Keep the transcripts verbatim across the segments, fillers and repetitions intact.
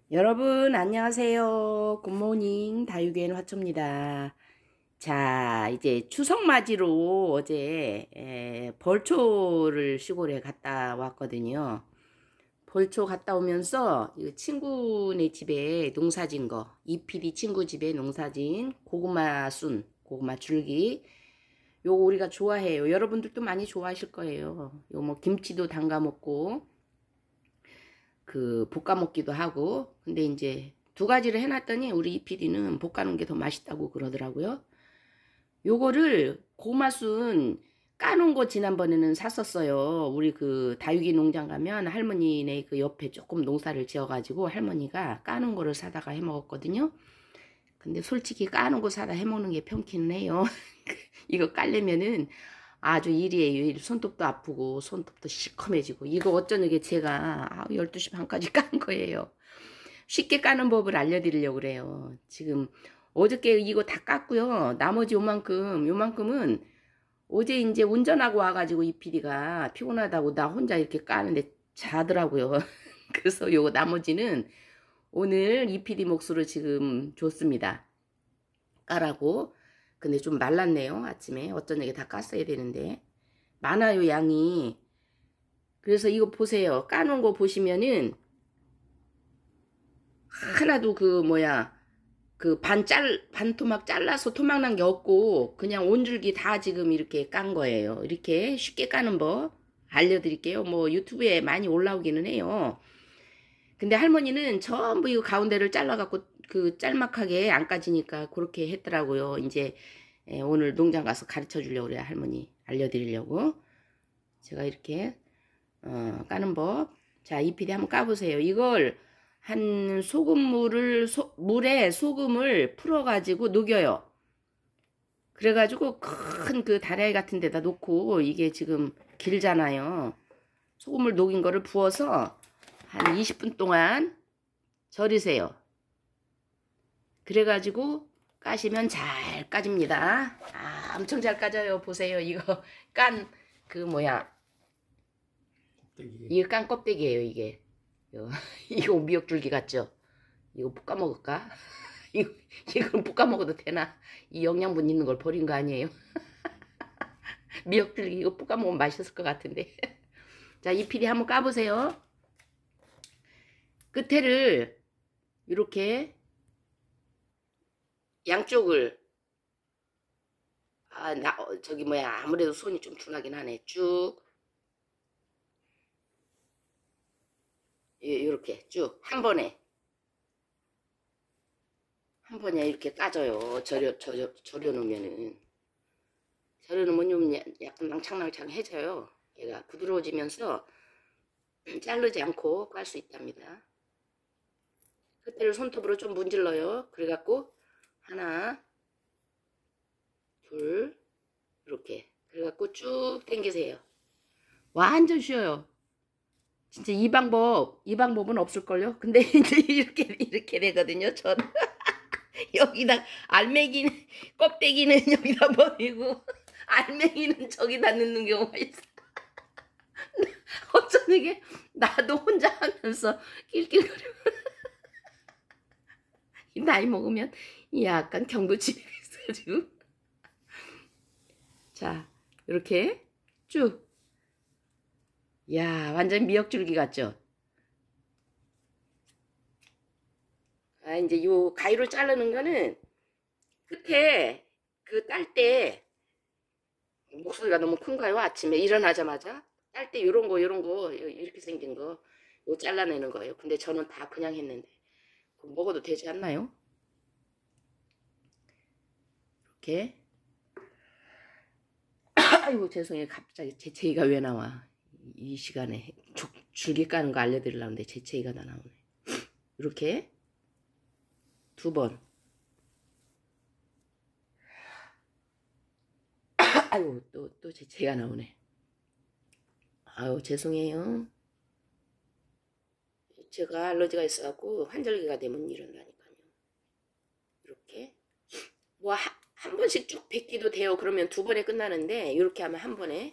여러분 안녕하세요. 굿모닝 다육이엔 화초입니다. 자, 이제 추석 맞이로 어제 에, 벌초를 시골에 갔다 왔거든요. 벌초 갔다 오면서 이 친구네 집에 농사진 거, 이피디 친구 집에 농사진 고구마 순, 고구마 줄기, 요거 우리가 좋아해요. 여러분들도 많이 좋아하실 거예요. 요 뭐 김치도 담가 먹고 그 볶아 먹기도 하고. 근데 이제 두 가지를 해놨더니 우리 이피디는 볶아놓은 게 더 맛있다고 그러더라고요. 요거를 고마순 까놓은 거 지난번에는 샀었어요. 우리 그 다육이 농장 가면 할머니네 그 옆에 조금 농사를 지어가지고 할머니가 까놓은 거를 사다가 해 먹었거든요. 근데 솔직히 까놓은 거 사다 해 먹는 게 편키는 해요. 이거 깔려면은 아주 일이에요. 일. 손톱도 아프고 손톱도 시커매지고. 이거 어쩌는 제가 열두 시 반까지 깐 거예요. 쉽게 까는 법을 알려드리려고 그래요. 지금 어저께 이거 다 깠고요. 나머지 요만큼 요만큼은 어제 이제 운전하고 와가지고 이 피디가 피곤하다고 나 혼자 이렇게 까는데 자더라고요. 그래서 요거 나머지는 오늘 이 피디 몫으로 지금 줬습니다. 까라고. 근데 좀 말랐네요. 아침에 어쩌냐게 다 깠어야 되는데 많아요 양이. 그래서 이거 보세요. 까놓은 거 보시면은 하나도 그 뭐야 그 반 짤 반 토막 잘라서 토막 난 게 없고 그냥 온줄기 다 지금 이렇게 깐 거예요. 이렇게 쉽게 까는 법 알려드릴게요. 뭐 유튜브에 많이 올라오기는 해요. 근데 할머니는 전부 이거 가운데를 잘라갖고 그 짤막하게 안 까지니까 그렇게 했더라고요. 이제 오늘 농장 가서 가르쳐 주려고 그래요. 할머니 알려드리려고. 제가 이렇게 어, 까는 법. 자, 이피디 한번 까보세요. 이걸 한 소금물을 소, 물에 소금을 풀어가지고 녹여요. 그래가지고 큰 그 다라이 같은 데다 놓고 이게 지금 길잖아요. 소금을 녹인 거를 부어서 한 이십 분 동안 절이세요. 그래가지고 까시면 잘 까집니다. 아, 엄청 잘 까져요. 보세요. 이거 깐 그 뭐야 이게 깐 껍데기예요. 이게 이거 미역줄기 같죠? 이거 볶아 먹을까? 이거 이걸 볶아 먹어도 되나? 이 영양분 있는 걸 버린 거 아니에요? 미역줄기 이거 볶아 먹으면 맛있을 것 같은데. 자, 이 피디 한번 까보세요. 끝에를 이렇게 양쪽을 아, 나 어, 저기 뭐야 아무래도 손이 좀 둔하긴 하네. 쭉 이렇게 쭉 한 번에 한 번에 이렇게 까져요. 절여 절여 절여 놓으면은 절여 놓으면 좀 약간 낭창낭창해져요. 얘가 부드러워지면서 자르지 않고 깔 수 있답니다. 끝에를 손톱으로 좀 문질러요. 그래갖고 하나 둘 이렇게 그래갖고 쭉 당기세요. 완전 쉬워요. 진짜 이 방법 이 방법은 없을걸요. 근데 이제 이렇게 이렇게 되거든요. 전 여기다 알맹이는 껍데기는 여기다 버리고 알맹이는 저기다 넣는 경우가 있어. 어쩌는 게 나도 혼자 하면서 낄낄거려. 나이 먹으면 약간 경도침이 있어가지고. 자, 이렇게 쭉. 야, 완전 미역줄기 같죠? 아, 이제 요 가위로 자르는 거는 끝에 그 딸 때 목소리가 너무 큰가요? 아침에 일어나자마자 딸 때 요런 거 요런 거 이렇게 생긴 거 요 잘라내는 거예요. 근데 저는 다 그냥 했는데 먹어도 되지 않나요? 이렇게. 아이고 죄송해요. 갑자기 재채기가 왜 나와. 이 시간에 줄기 까는 거 알려드리려는데 재채기가 다 나오네. 이렇게 두 번. 아이고 또 또 재채기가 나오네. 아유 죄송해요. 제가 알러지가 있어갖고 환절기가 되면 이런다니까요. 이렇게 뭐 한 번씩 쭉 뱉기도 돼요. 그러면 두 번에 끝나는데 이렇게 하면 한 번에.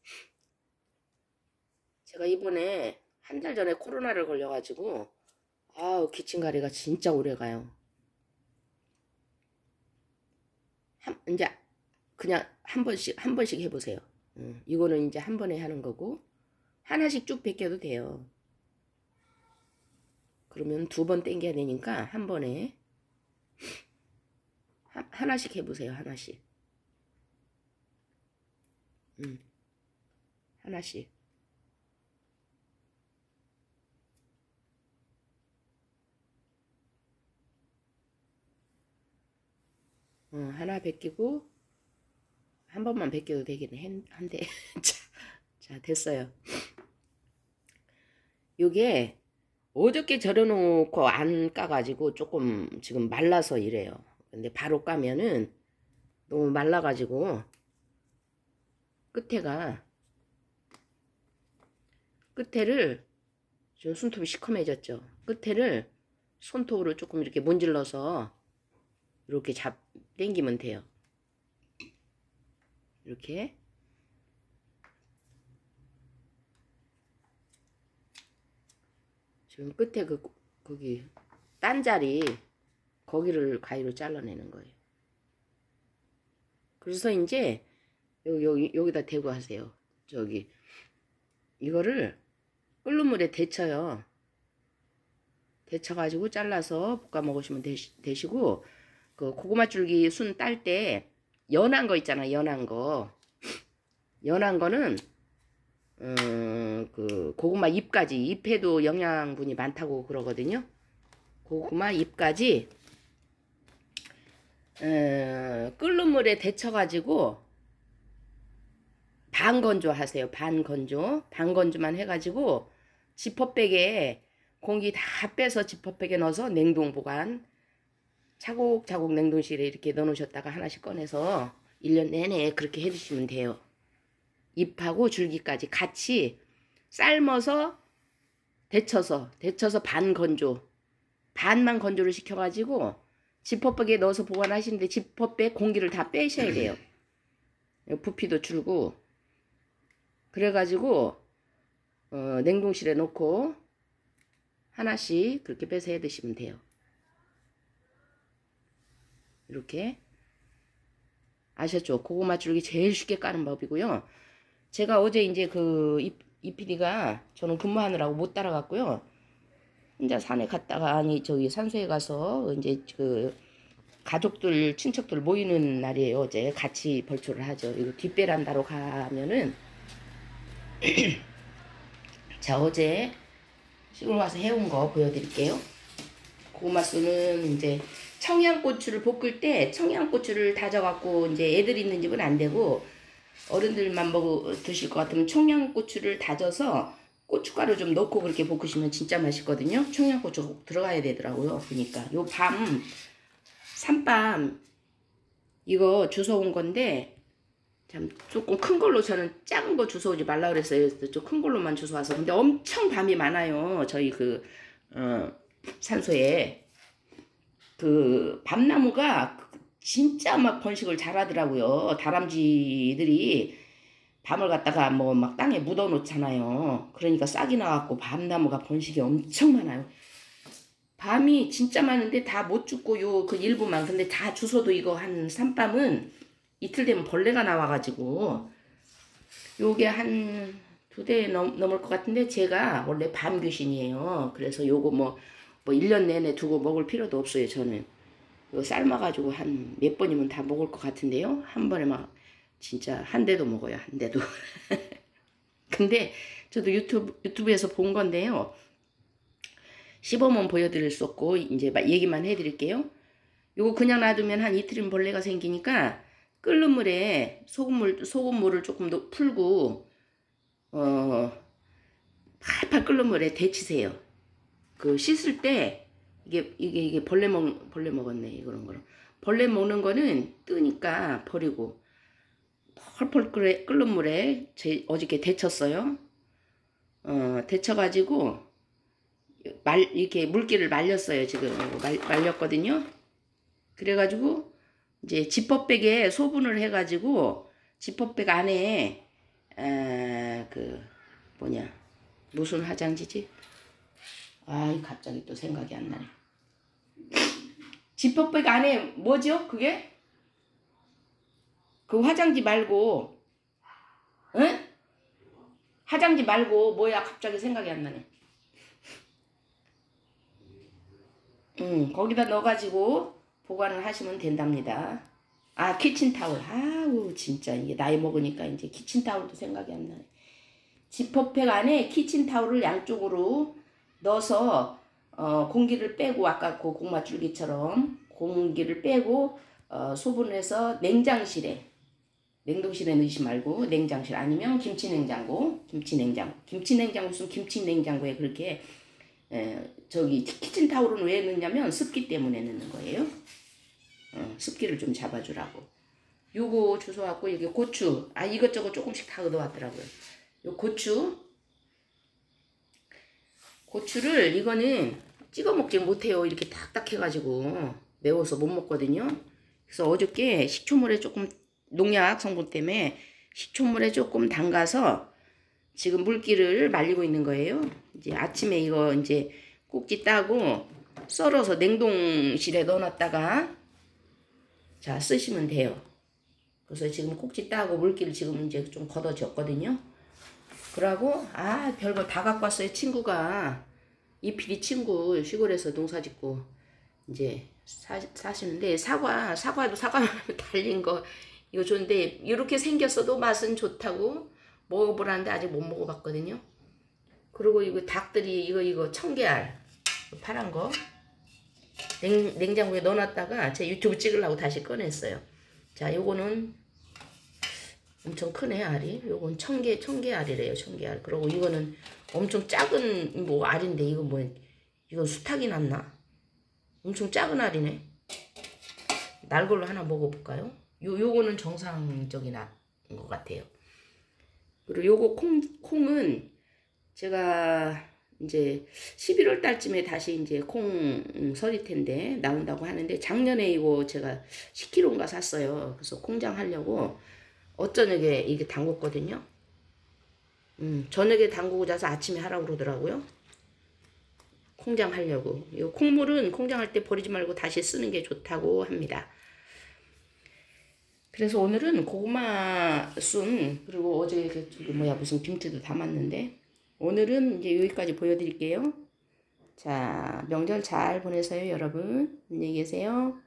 제가 이번에 한 달 전에 코로나를 걸려가지고 아우, 기침가래가 진짜 오래 가요. 한, 이제 그냥 한 번씩 한 번씩 해보세요. 음, 이거는 이제 한 번에 하는 거고 하나씩 쭉 벗겨도 돼요. 그러면 두 번 당겨야 되니까 한 번에 하, 하나씩 해보세요. 하나씩. 음, 하나씩. 어, 하나 벗기고 한 번만 벗겨도 되긴 한데 자, 자, 됐어요. 요게 어저께 절여놓고 안 까가지고 조금 지금 말라서 이래요. 근데 바로 까면은 너무 말라가지고 끝에가 끝에를 지금 손톱이 시커매졌죠. 끝에를 손톱으로 조금 이렇게 문질러서 이렇게 잡 당기면 돼요. 이렇게 지금 끝에 그 거기 딴 자리 거기를 가위로 잘라내는 거예요. 그래서 이제 여기, 여기 여기다 대고 하세요. 저기 이거를 끓는 물에 데쳐요. 데쳐가지고 잘라서 볶아 먹으시면 되시, 되시고 그 고구마 줄기 순 딸 때 연한 거 있잖아. 연한 거 연한 거는 음, 그 고구마 잎까지 잎에도 영양분이 많다고 그러거든요. 고구마 잎까지 어, 끓는 물에 데쳐가지고 반건조 하세요. 반건조 반건조만 해가지고 지퍼백에 공기 다 빼서 지퍼백에 넣어서 냉동 보관 차곡차곡 냉동실에 이렇게 넣어놓으셨다가 하나씩 꺼내서 일 년 내내 그렇게 해주시면 돼요. 잎하고 줄기까지 같이 삶아서 데쳐서 데쳐서 반 건조 반만 건조를 시켜가지고 지퍼백에 넣어서 보관하시는데 지퍼백 공기를 다 빼셔야 돼요. 부피도 줄고 그래가지고 어, 냉동실에 놓고 하나씩 그렇게 빼서 해 드시면 돼요. 이렇게 아셨죠? 고구마 줄기 제일 쉽게 까는 법이고요. 제가 어제 이제 그 이피디가 저는 근무하느라고 못 따라갔고요. 혼자 산에 갔다가 아니 저기 산소에 가서 이제 그 가족들 친척들 모이는 날이에요. 어제 같이 벌초를 하죠. 이거 뒷베란다로 가면은 자 어제 시골 와서 해온 거 보여드릴게요. 고구마수는 이제 청양고추를 볶을 때 청양고추를 다져갖고 이제 애들 있는 집은 안 되고 어른들만 먹어 드실 것 같으면 청양고추를 다져서 고춧가루 좀 넣고 그렇게 볶으시면 진짜 맛있거든요. 청양고추 꼭 들어가야 되더라고요. 그러니까 요 밤 산밤 이거 주워온 건데 참 조금 큰 걸로 저는 작은 거 주워오지 말라 그랬어요. 좀 큰 걸로만 주워와서 근데 엄청 밤이 많아요. 저희 그 어, 산소에 그 밤나무가 진짜 막 번식을 잘하더라고요. 다람쥐들이 밤을 갖다가 뭐 막 땅에 묻어 놓잖아요. 그러니까 싹이 나갖고 밤나무가 번식이 엄청 많아요. 밤이 진짜 많은데 다 못 죽고 요 그 일부만 근데 다 주워도 이거 한 산밤은 이틀 되면 벌레가 나와가지고 요게 한 두 대 넘을 것 같은데 제가 원래 밤 귀신이에요. 그래서 요거 뭐 뭐 일 년 내내 두고 먹을 필요도 없어요. 저는 이거 삶아가지고 한 몇 번이면 다 먹을 것 같은데요. 한 번에 막 진짜 한 대도 먹어요. 한 대도. 근데 저도 유튜브, 유튜브에서 본 건데요. 시범은 보여드릴 수 없고 이제 얘기만 해드릴게요. 요거 그냥 놔두면 한 이틀이면 벌레가 생기니까 끓는 물에 소금물, 소금물을 조금 더 풀고 어 팔팔 끓는 물에 데치세요. 그 씻을 때 이게 이게 이게 벌레 먹 벌레 먹었네 이런 거는 벌레 먹는 거는 뜨니까 버리고 펄펄 끓 끓는 물에 제 어저께 데쳤어요. 어 데쳐가지고 말 이렇게 물기를 말렸어요. 지금 말, 말렸거든요. 그래가지고 이제 지퍼백에 소분을 해가지고 지퍼백 안에 에, 그 뭐냐 무슨 화장지지? 아이, 갑자기 또 생각이 안 나네. 지퍼백 안에 뭐죠? 그게? 그 화장지 말고, 응? 화장지 말고 뭐야? 갑자기 생각이 안 나네. 응, 거기다 넣어가지고 보관을 하시면 된답니다. 아, 키친타올. 아우, 진짜 이게 나이 먹으니까 이제 키친타올도 생각이 안 나네. 지퍼백 안에 키친타올을 양쪽으로 넣어서 어, 공기를 빼고, 아까 그 고구마줄기처럼 공기를 빼고 어, 소분해서 냉장실에, 냉동실에 넣으시 말고 냉장실, 아니면 김치냉장고, 김치냉장고, 김치냉장고 쓰면 김치냉장고에 그렇게 에, 저기 키친타올은 왜 넣냐면 습기 때문에 넣는 거예요. 어, 습기를 좀 잡아주라고. 요거 주워갖고 여기 고추, 아 이것저것 조금씩 다 얻어왔더라고요. 요 고추, 고추를 이거는 찍어 먹지 못해요. 이렇게 딱딱 해가지고 매워서 못 먹거든요. 그래서 어저께 식초물에 조금, 농약 성분 때문에 식초물에 조금 담가서 지금 물기를 말리고 있는 거예요. 이제 아침에 이거 이제 꼭지 따고 썰어서 냉동실에 넣어놨다가 자 쓰시면 돼요. 그래서 지금 꼭지 따고 물기를 지금 이제 좀 걷어줬거든요. 그러고 아 별거 다 갖고 왔어요. 친구가, 이피디 친구 시골에서 농사짓고 이제 사, 사시는데 사과, 사과도 사과 달린 거 이거 좋은데 이렇게 생겼어도 맛은 좋다고 먹어보라는데 아직 못 먹어봤거든요. 그리고 이거 닭들이 이거 이거 청계알 파란 거 냉, 냉장고에 넣어놨다가 제 유튜브 찍으려고 다시 꺼냈어요. 자, 요거는 엄청 크네, 알이. 요건 청계, 청계알이래요, 청계알. 그리고 이거는 엄청 작은 뭐 알인데, 이거 뭐, 이거 수탉이 났나? 엄청 작은 알이네. 날 걸로 하나 먹어볼까요? 요, 요거는 정상적인 알인 것 같아요. 그리고 요거 콩, 콩은 제가 이제 십일월 달쯤에 다시 이제 콩 설일 텐데 나온다고 하는데, 작년에 이거 제가 십 킬로그램인가 샀어요. 그래서 콩장 하려고 어저녁에 이게 담궜거든요. 음, 저녁에 담그고 자서 아침에 하라고 그러더라고요. 콩장 하려고. 이 콩물은 콩장할 때 버리지 말고 다시 쓰는 게 좋다고 합니다. 그래서 오늘은 고구마 순, 그리고 어제 그 저기 뭐야 무슨 김치도 담았는데, 오늘은 이제 여기까지 보여드릴게요. 자, 명절 잘 보내세요, 여러분. 안녕히 계세요.